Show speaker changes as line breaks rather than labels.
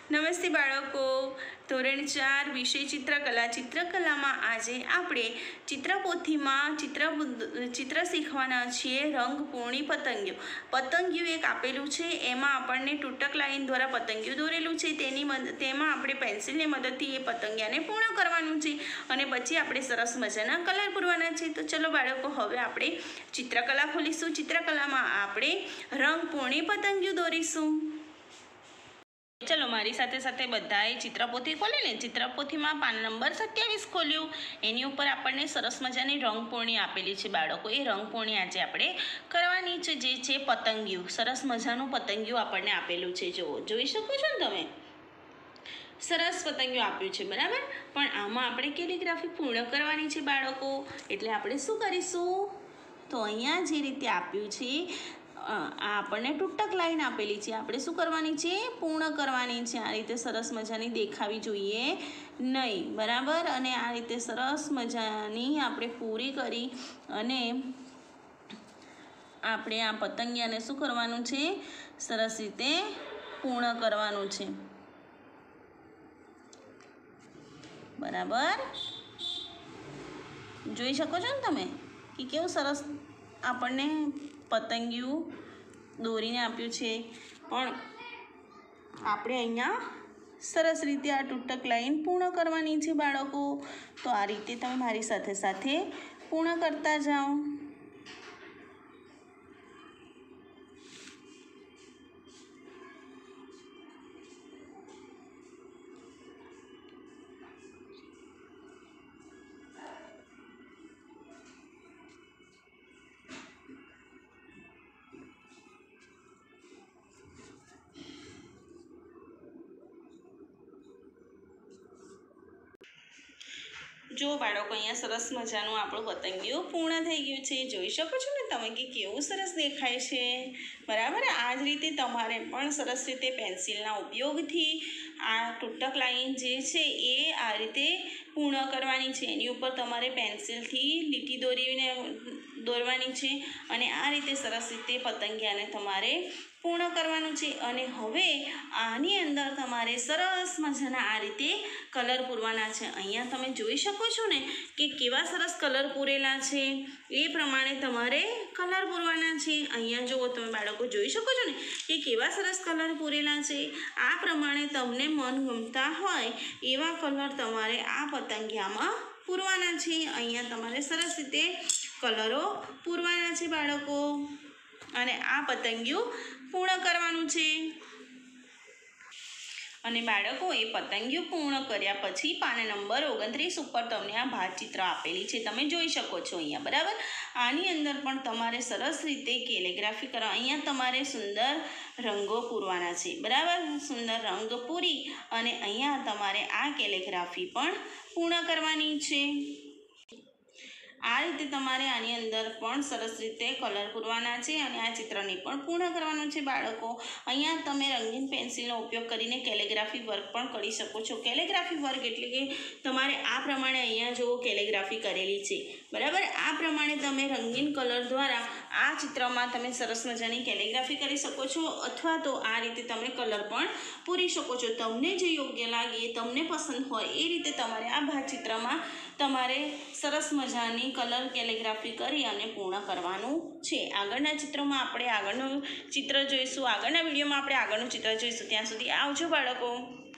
નમસ્તે બાળકો, ધોરણ 4 વિષય ચિત્રકલામાં આજે આપણે ચિત્રપોથીમાં ચિત્ર શીખવાના છીએ રંગપૂર્ણી પતંગિયું. પતંગિયું એક આપેલું છે, એમાં આપણને તૂટક લાઈન દ્વારા પતંગિયું દોરેલું છે. તેમાં આપણે પેન્સિલની મદદથી એ પતંગિયાને પૂર્ણ કરવાનું છે અને પછી આપણે સરસ મજાના કલર પૂરવાના છે. તો ચલો બાળકો, હવે આપણે ચિત્રકલા ખોલીશું. ચિત્રકલામાં આપણે રંગપૂર્ણી પતંગિયું દોરીશું. ચલો મારી સાથે સાથે બધાએ ચિત્રપોથી ખોલીને ચિત્રપોથીમાં પાન નંબર 27 ખોલ્યું. એની ઉપર આપણને સરસ મજાની રંગપૂર્ણી આપેલી છે બાળકો. એ રંગપૂર્ણી આજે આપણે કરવાની છે, જે છે પતંગિયું. સરસ મજાનું પતંગિયું આપણને આપેલું છે. જોઈ શકો છો ને તમે, સરસ પતંગિયું આપ્યું છે, બરાબર. પણ આમાં આપણે કેલિગ્રાફી પૂર્ણ કરવાની છે બાળકો. એટલે આપણે શું કરીશું? તો અહીંયા જે રીતે આપ્યું છે, આપણને તૂટક લાઈન આપેલી છે, આપણે શું કરવાની છે? પૂર્ણ કરવાની છે. આ રીતે સરસ મજાની દેખાવી જોઈએ નહીં, બરાબર. અને આ રીતે સરસ મજાની આપણે પૂરી કરી અને આપણે આ પતંગિયાને શું કરવાનું છે? સરસ રીતે પૂર્ણ કરવાનું છે, બરાબર. જોઈ શકો છો ને તમે કે કેવું સરસ આપણને પતંગિયું દોરીને આપ્યું છે. પણ આપણે અહીંયા સરસ રીતે આ તૂટક લાઈન પૂર્ણ કરવાની છે બાળકો. તો આ રીતે તમે મારી સાથે સાથે પૂર્ણ કરતા જાઓ. જો બાળકો, અહીંયા સરસ મજાનું આપણું પતંગિયું પૂર્ણ થઈ ગયું છે. જોઈ શકો છો ને તમે કે કેવું સરસ દેખાય છે, બરાબર. આ જ રીતે તમારે પણ સરસ રીતે પેન્સિલના ઉપયોગથી આ તૂટક લાઈન જે છે એ આ રીતે પૂર્ણ કરવાની છે. એની ઉપર તમારે પેન્સિલથી લીટી દોરવાની છે અને આ રીતે સરસ રીતે પતંગિયાને તમારે પૂર્ણ કરવાનું છે. અને હવે આની અંદર તમારે સરસ મજાના આ રીતે કલર પૂરવાના છે. અહીંયા તમે જોઈ શકો છો ને કે કેવા સરસ કલર પૂરેલા છે. એ પ્રમાણે તમારે કલર પૂરવાના છે. અહીંયા જુઓ તમે બાળકો, જોઈ શકો છો ને કે કેવા સરસ કલર પૂરેલા છે. આ પ્રમાણે તમને મનગમતા હોય એવા કલર તમારે આ પતંગિયામાં પૂરવાના છે. અહીંયા તમારે સરસ રીતે કલરો પૂરવાના છે બાળકો, અને આ પતંગિયું પૂર્ણ કરવાનું છે. અને બાળકો, એ પતંગિયું પૂર્ણ કર્યા પછી પાન નંબર 29 ઉપર તમને આ ભાતચિત્ર આપેલી છે, તમે જોઈ શકો છો અહીંયા, બરાબર. આની અંદર પણ તમારે સરસ રીતે કેલિગ્રાફી કરવા, અહીંયા તમારે સુંદર રંગો પૂરવાના છે, બરાબર. સુંદર રંગ પૂરી અને અહીંયા તમારે આ કેલિગ્રાફી પણ પૂર્ણ કરવાની છે. આ રીતે તમારે આની અંદર પણ સરસ રીતે કલર પૂરવાના છે અને આ ચિત્રને પણ પૂર્ણ કરવાનું છે બાળકો. અહીંયા તમે રંગીન પેન્સિલનો ઉપયોગ કરીને કેલિગ્રાફી વર્ક પણ કરી શકો છો. કેલિગ્રાફી વર્ક એટલે કે તમારે આ પ્રમાણે અહીંયા જો કેલિગ્રાફી કરેલી છે, બરાબર. આ પ્રમાણે તમે રંગીન કલર દ્વારા આ ચિત્રમાં તમે સરસ મજાની કેલિગ્રાફી કરી શકો છો, અથવા તો આ રીતે તમે કલર પણ પૂરી શકો છો. તમને જે યોગ્ય લાગે, તમને પસંદ હોય એ રીતે તમારે આ ભાતચિત્રમાં તમારે સરસ મજાની કલર કેલિગ્રાફી કરી અને પૂર્ણ કરવાનું છે. આગળના ચિત્રમાં આપણે આગળનું ચિત્ર જોઈશું, આગળના વિડીયોમાં આપણે આગળનું ચિત્ર જોઈશું. ત્યાં સુધી આવજો બાળકો.